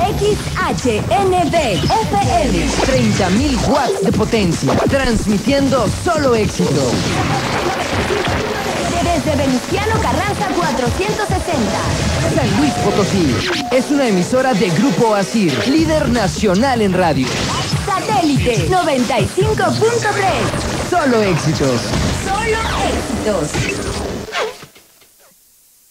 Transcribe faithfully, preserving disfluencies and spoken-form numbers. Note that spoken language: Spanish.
X H N B F M. treinta mil watts de potencia. Transmitiendo solo éxitos. Desde Venustiano Carranza cuatrocientos sesenta. San Luis Potosí. Es una emisora de Grupo Asir, líder nacional en radio. Satélite noventa y cinco punto tres. Solo éxitos. Solo éxitos.